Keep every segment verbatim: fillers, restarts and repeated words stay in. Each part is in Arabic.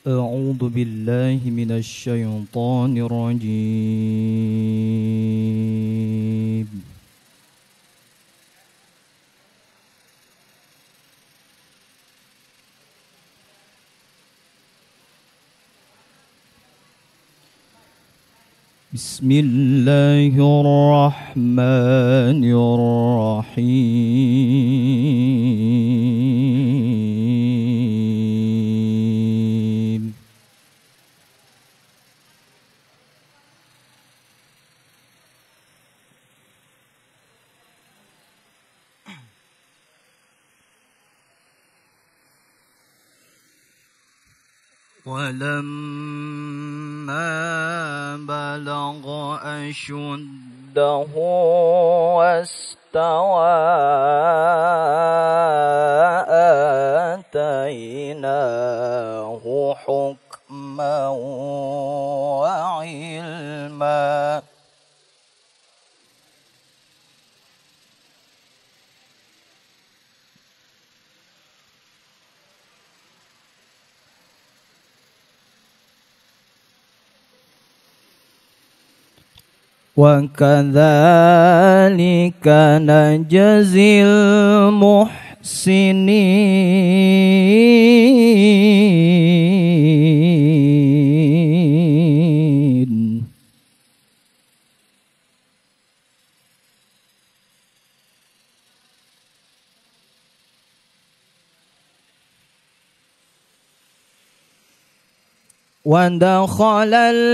أعوذ بالله من الشيطان الرجيم. بسم الله الرحمن الرحيم. ولما بلغ أشده واستوى آتيناه حكما وعلما. وكذلك نجزي المحسنين. ودخل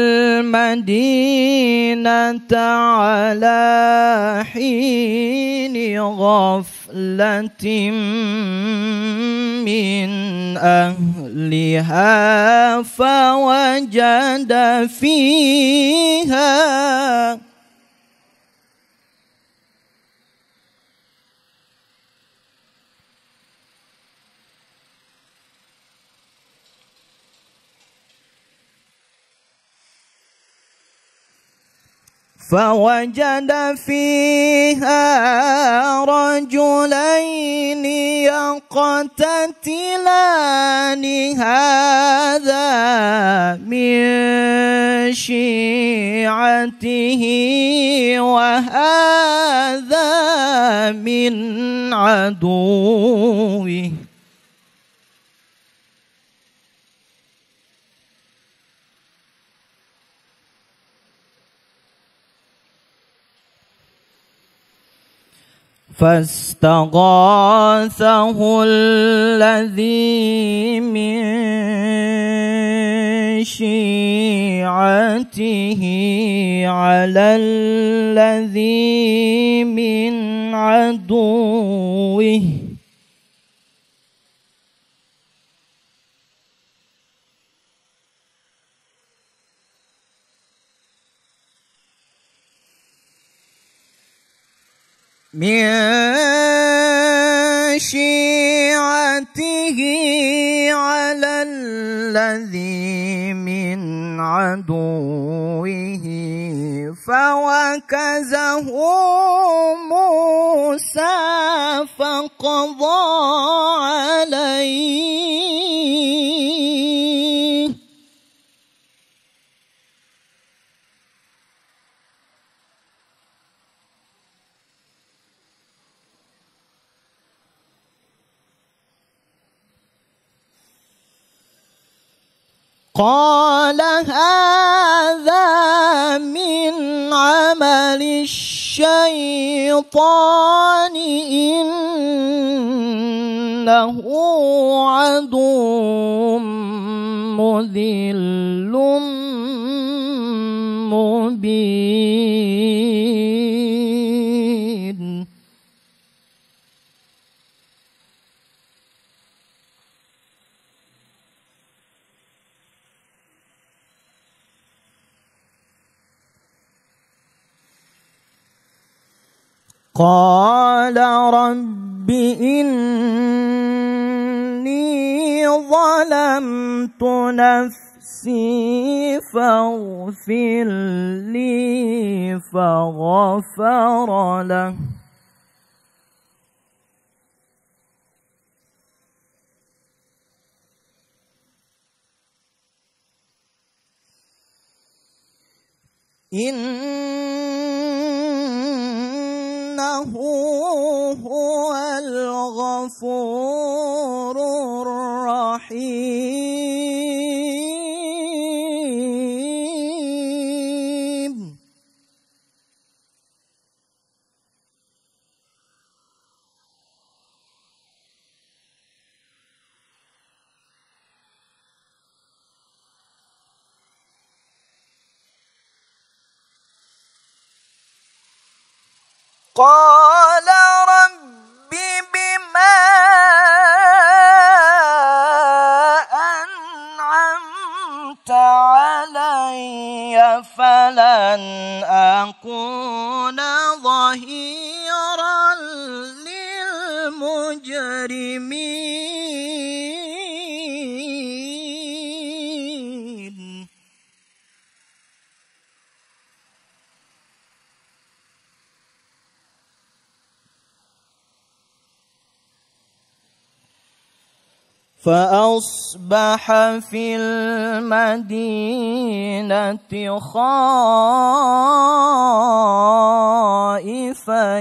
المدينة على حين غفلة من أهلها فوجد فيها فوجد فيها رجلين يقتتلان هذا من شيعته وهذا من عدوه. فاستغاثه الذي من شيعته على الذي من عدوه من شيعته على الذي من عدوه فوكزه موسى فقضى عليه قال هذا من عمل الشيطان إنه عدو مضل مبين. قال رب إني ظلمت نفسي فاغفر لي فغفر له إنه هو الغفور الرحيم. قال رب بما أنعمت علي فلن أكون ظهيرا للمجرمين. فأصبح في المدينة خائفا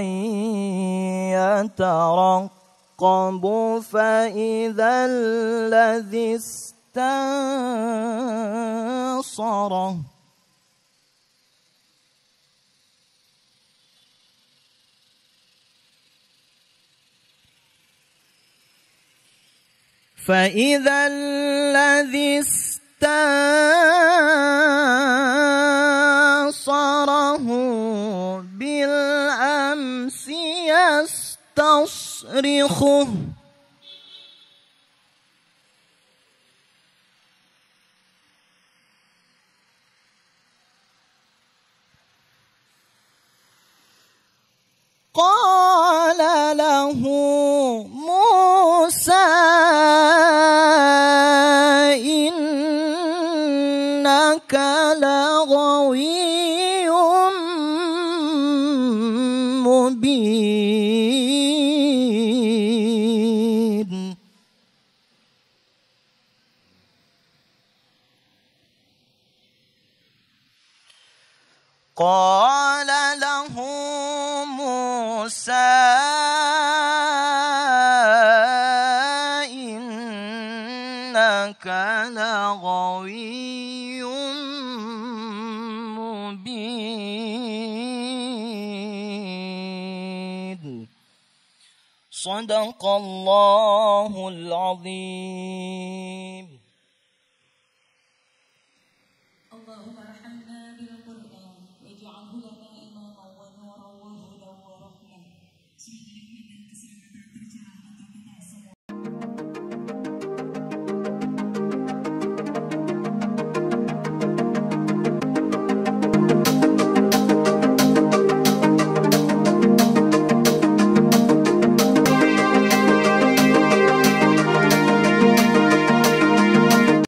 يترقب فإذا الذي استنصره فإذا الذي استنصره بالأمس يستصرخه قال له موسى إنك لغوي مبين. قال له موسى إنك لغوي مبين. صدق الله العظيم. اللهم ارحمنا بالقرآن واجعله لنا إماما ونورا وهدى ورحمة.